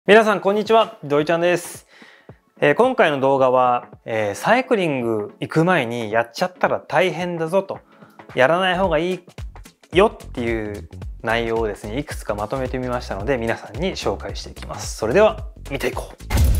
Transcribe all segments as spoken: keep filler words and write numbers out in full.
皆さんこんにちは、土井ちゃんです。えー、今回の動画は、えー、サイクリング行く前にやっちゃったら大変だぞと、やらない方がいいよっていう内容をですね、いくつかまとめてみましたので、皆さんに紹介していきます。それでは見ていこう。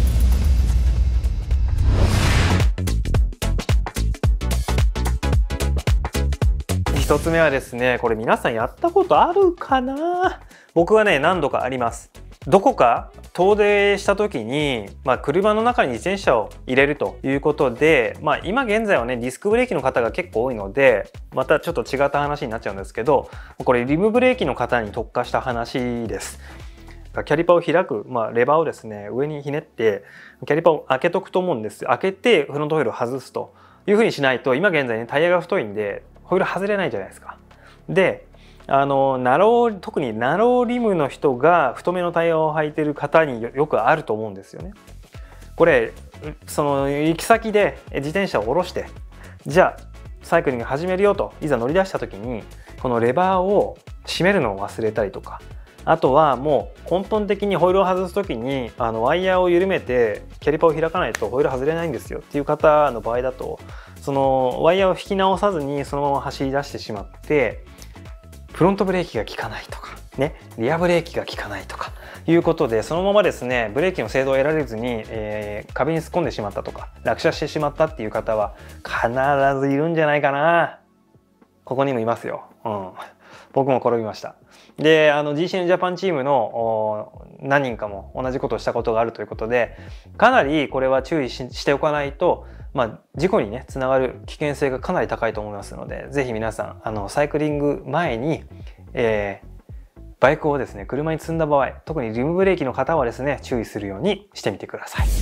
一つ目はですね、これ皆さんやったことあるかな？僕はね、何度かあります。どこか遠出した時に、まあ、車の中に自転車を入れるということで、まあ、今現在はねディスクブレーキの方が結構多いのでまたちょっと違った話になっちゃうんですけど、これリムブレーキの方に特化した話です。キャリパーを開く、まあ、レバーをですね上にひねってキャリパーを開けとくと思うんです。開けてフロントホイールを外すというふうにしないと、今現在ねタイヤが太いんでホイール外れないじゃないですか。であのナロー特にナローリムの人が太めのタイヤを履いてる方によくあると思うんですよね。これその行き先で自転車を下ろして、じゃあサイクリング始めるよといざ乗り出した時にこのレバーを閉めるのを忘れたりとか、あとはもう根本的にホイールを外す時にあのワイヤーを緩めてキャリパーを開かないとホイール外れないんですよっていう方の場合だと、そのワイヤーを引き直さずにそのまま走り出してしまってフロントブレーキが効かないとかね、リアブレーキが効かないとかいうことで、そのままですねブレーキの精度を得られずに、えー、壁に突っ込んでしまったとか落車してしまったっていう方は必ずいるんじゃないかな。ここにもいますよ。うん、僕も転びました。であの ジーシーエヌ ジャパンチームの何人かも同じことをしたことがあるということで、かなりこれは注意 し, しておかないと、まあ、事故にねつながる危険性がかなり高いと思いますので、ぜひ皆さんあのサイクリング前に、えー、バイクをですね車に積んだ場合、特にリムブレーキの方はですね注意するようにしてみてください。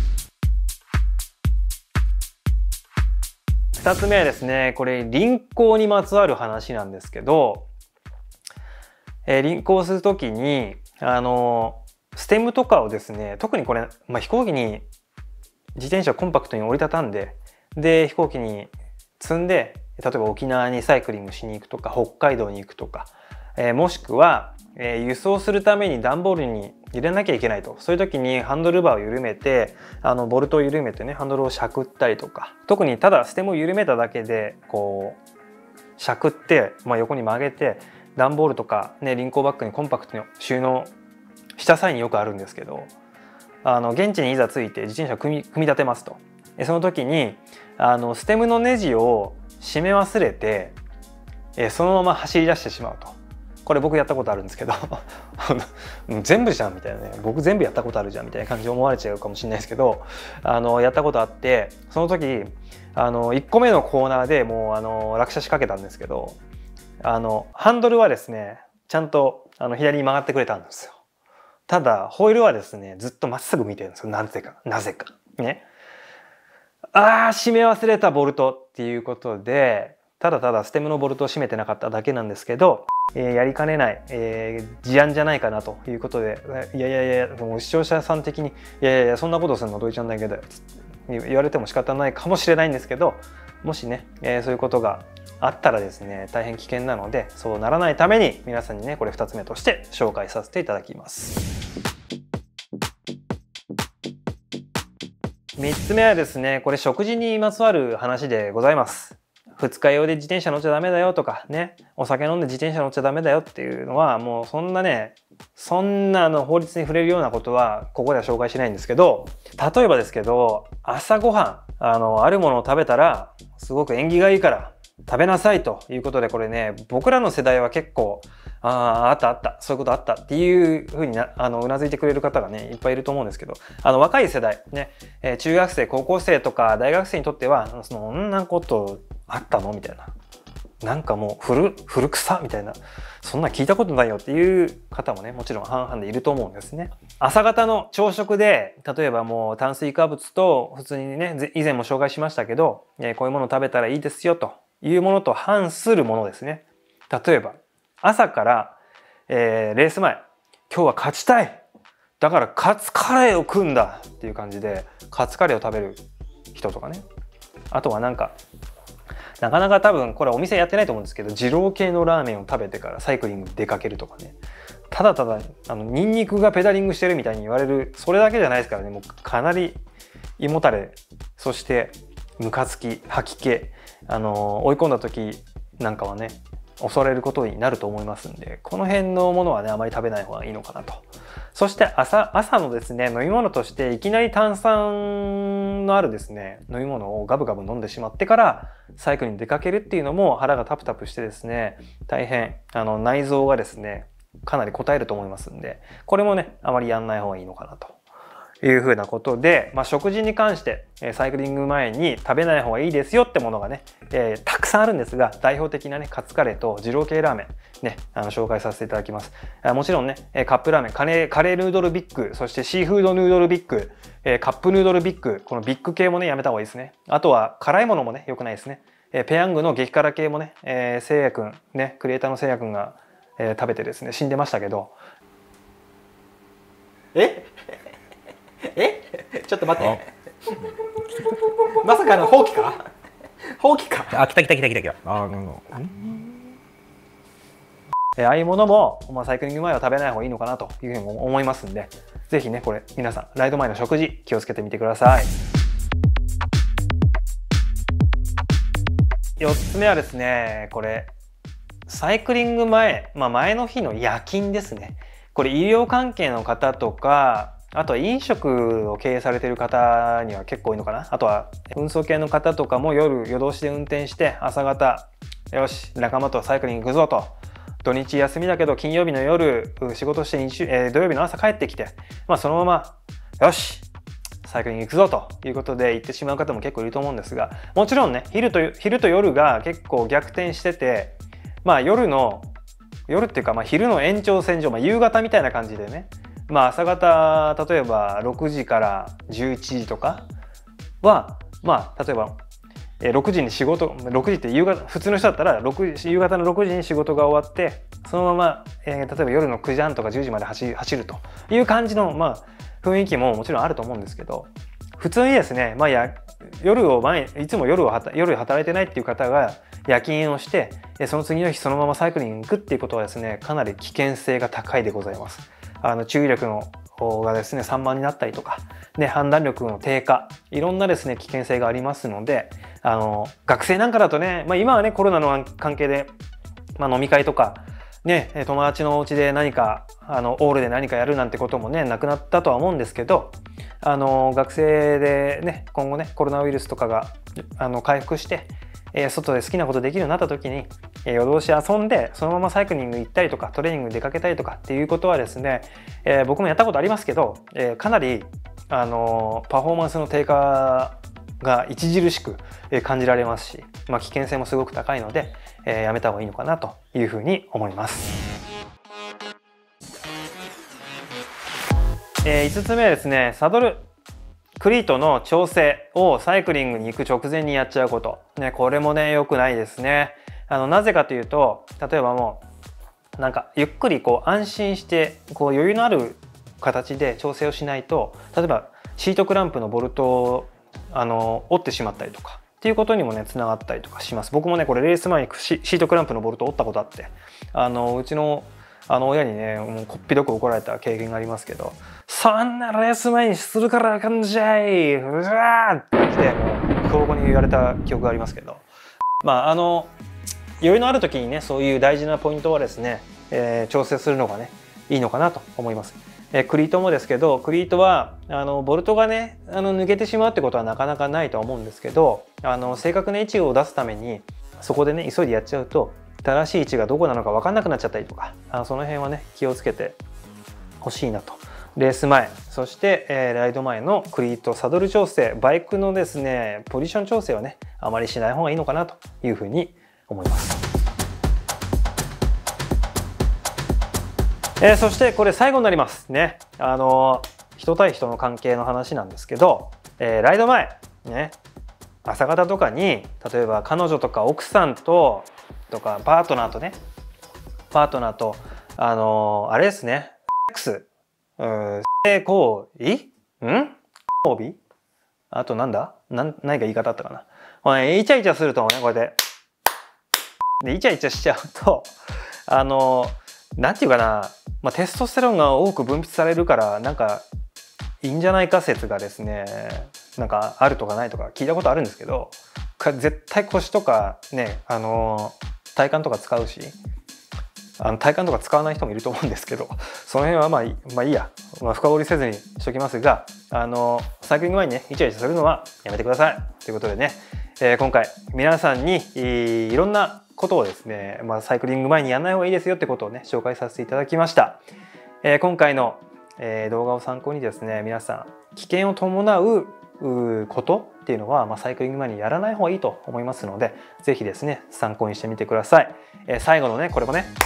ふたつめはですね、これ輪行にまつわる話なんですけど、えー、輪行する時にあのステムとかをですね、特にこれ、まあ、飛行機に自転車をコンパクトに折りたたんでで飛行機に積んで、例えば沖縄にサイクリングしに行くとか北海道に行くとか、えー、もしくは、えー、輸送するために段ボールに入れなきゃいけないと、そういう時にハンドルバーを緩めてあのボルトを緩めてねハンドルをしゃくったりとか、特にただステムを緩めただけでこうしゃくって、まあ、横に曲げて段ボールとかね輪行バッグにコンパクトに収納した際によくあるんですけど、あの現地にいざ着いて自転車を組み、組み立てますと、その時にあのステムのネジを締め忘れてそのまま走り出してしまうと。これ僕やったことあるんですけど全部じゃんみたいなね、僕全部やったことあるじゃんみたいな感じで思われちゃうかもしれないですけど、あのやったことあって、その時あのいっこめのコーナーでもうあの落車しかけたんですけど、あのハンドルはですねちゃんとあの左に曲がってくれたんですよ。ただホイールはですねずっとまっすぐ見てるんですよ。なぜかなぜかね。ああ締め忘れたボルトっていうことで、ただただステムのボルトを締めてなかっただけなんですけど、えー、やりかねない、えー、事案じゃないかなということで、いやいやいやもう視聴者さん的にいやいやいやそんなことするの土井ちゃんだけだよ言われても仕方ないかもしれないんですけど、もしね、えー、そういうことがあったらですね大変危険なので、そうならないために皆さんにねこれふたつめとして紹介させていただきます。みっつめはですね、これ食事にまつわる話でございます。二日酔いで自転車乗っちゃダメだよとかね、お酒飲んで自転車乗っちゃダメだよっていうのはもうそんなねそんなの法律に触れるようなことはここでは紹介しないんですけど、例えばですけど朝ごはん あのあるものを食べたらすごく縁起がいいから食べなさいということで、これね僕らの世代は結構あああったあったそういうことあったっていうふうになあのうなずいてくれる方がねいっぱいいると思うんですけど、あの若い世代ね、えー、中学生高校生とか大学生にとってはそのんなことあったのみたいな、なんかもう古古臭みたいな、そんな聞いたことないよっていう方もねもちろん半々でいると思うんですね。朝方の朝食で例えばもう炭水化物と普通にね以前も紹介しましたけど、えー、こういうものを食べたらいいですよというものと反するものですね。例えば朝から、えー、レース前今日は勝ちたいだからカツカレーを食うんだっていう感じでカツカレーを食べる人とかね、あとはなんかなかなか多分これお店やってないと思うんですけど二郎系のラーメンを食べてからサイクリングに出かけるとかね、 ただただあのニンニクがペダリングしてるみたいに言われる、それだけじゃないですからね。もうかなり胃もたれ、そしてムカつき、吐き気、あの追い込んだ時なんかはね恐れることになると思いますんで、この辺のものはねあまり食べない方がいいのかなと。そして朝朝のですね飲み物としていきなり炭酸のあるですね飲み物をガブガブ飲んでしまってからサイクルに出かけるっていうのも腹がタプタプしてですね大変あの内臓がですねかなり応えると思いますんで、これもねあまりやんない方がいいのかなというふうなことで、まあ、食事に関してサイクリング前に食べない方がいいですよってものがね、えー、たくさんあるんですが、代表的なねカツカレーと二郎系ラーメンねあの紹介させていただきます。もちろんねカップラーメン、カレーカレーヌードルビッグ、そしてシーフードヌードルビッグ、カップヌードルビッグ、このビッグ系もねやめた方がいいですね。あとは辛いものもね良くないですね。ペヤングの激辛系もね、えー、せいやくんねクリエイターのせいやくんが、えー、食べてですね死んでましたけど、ええちょっと待って、まさかの放棄か放棄か。 あ、来た来た来た来た来た。あのああいうものも、まあ、サイクリング前は食べない方がいいのかなというふうに思いますんで、ぜひねこれ皆さんライド前の食事気をつけてみてください。よっつめはですね、これサイクリング前、まあ、前の日の夜勤ですね。これ医療関係の方とか、あとは飲食を経営されている方には結構多いのかな。あとは運送系の方とかも夜夜通しで運転して朝方よし仲間とサイクリング行くぞと、土日休みだけど金曜日の夜仕事して日、えー、土曜日の朝帰ってきて、まあ、そのままよしサイクリング行くぞということで行ってしまう方も結構いると思うんですが、もちろんね昼と昼と夜が結構逆転してて、まあ夜の夜っていうかまあ昼の延長線上、まあ、夕方みたいな感じでね、まあ朝方例えばろくじからじゅういちじとかはまあ例えばろくじに仕事、ろくじって夕方普通の人だったらろくじ夕方のろくじに仕事が終わってそのまま、えー、例えば夜のくじはんとかじゅうじまで走る、走るという感じのまあ雰囲気ももちろんあると思うんですけど、普通にですね、まあ、や夜を前いつも夜を夜働いてないっていう方が夜勤をしてその次の日そのままサイクリング行くっていうことはですねかなり危険性が高いでございます。あの注意力のがですね散漫になったりとか、ね、判断力の低下、いろんなですね危険性がありますので、あの学生なんかだとね、まあ、今はねコロナの関係で、まあ、飲み会とかね友達のお家で何かあのオールで何かやるなんてこともねなくなったとは思うんですけど、あの学生でね今後ねコロナウイルスとかがあの回復してえ外で好きなことできるようになった時に、え夜通し遊んでそのままサイクリング行ったりとかトレーニング出かけたりとかっていうことはですね、えー、僕もやったことありますけど、えー、かなり、あのー、パフォーマンスの低下が著しく感じられますし、まあ、危険性もすごく高いので、えー、やめた方がいいのかなというふうに思います。えー、いつつめはですね、サドルクリートの調整をサイクリングに行く直前にやっちゃうこと、ね、これもね良くないですね。あのなぜかというと、例えばもうなんかゆっくりこう安心してこう余裕のある形で調整をしないと、例えばシートクランプのボルトをあの折ってしまったりとかっていうことにもねつながったりとかします。僕もねこれレース前にシートクランプのボルトを折ったことあって、あのうちのあの親にねもうこっぴどく怒られた経験がありますけど、そんなレース前にするからあかんじゃい、うわーって来てもう強豪に言われた記憶がありますけど、まああの余裕のある時にねそういう大事なポイントはですね、えー、調整するのがねいいのかなと思います。えー、クリートもですけど、クリートはあのボルトがねあの抜けてしまうってことはなかなかないと思うんですけど、あの正確な位置を出すためにそこでね急いでやっちゃうと正しい位置がどこなのか分かんなくなっちゃったりとか、あのその辺はね気をつけてほしいなと。レース前、そして、えー、ライド前のクリートサドル調整、バイクのですねポジション調整はねあまりしない方がいいのかなというふうに思います。えー、そしてこれ最後になりますね。あの人対人の関係の話なんですけど、えー、ライド前ね朝方とかに例えば彼女とか奥さんととかパートナーとねパートナーとあのー、あれですねセックス性行為ん交尾あとなんだなん何か言い方あったかな。これ、ね、イチャイチャするとねこれででイチャイチャしちゃうとあのなんていうかな、まあ、テストステロンが多く分泌されるからなんかいいんじゃないか説がですね、なんかあるとかないとか聞いたことあるんですけど、絶対腰とかね、あの体幹とか使うし、あの体幹とか使わない人もいると思うんですけど、その辺はまあいい、まあいいや、まあ、深掘りせずにしときますが、あのサイクリング前にねイチャイチャするのはやめてくださいということでね、えー、今回皆さんにいろんなことをですね、まあ、サイクリング前にやらない方がいいですよってことをね紹介させていただきました。えー、今回の、えー、動画を参考にですね、皆さん危険を伴うことっていうのは、まあ、サイクリング前にやらない方がいいと思いますので、是非ですね参考にしてみてください。えー、最後のねこれもね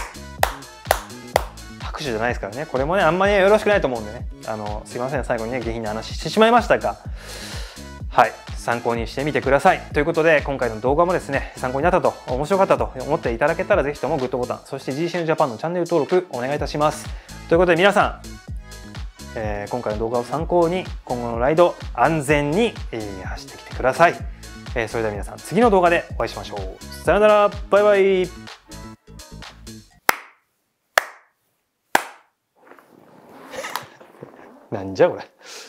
拍手じゃないですからね、これもねあんまりよろしくないと思うんでね、あのすいません、最後にね下品な話してしまいましたが、はい参考にしてみてください。ということで今回の動画もですね参考になったと、面白かったと思っていただけたら是非ともグッドボタン、そして ジーシーエヌ ジャパンのチャンネル登録お願いいたします。ということで皆さん、えー、今回の動画を参考に今後のライド安全に、えー、走ってきてください。えー、それでは皆さん次の動画でお会いしましょう。さよなら、バイバイ。なんじゃこれ。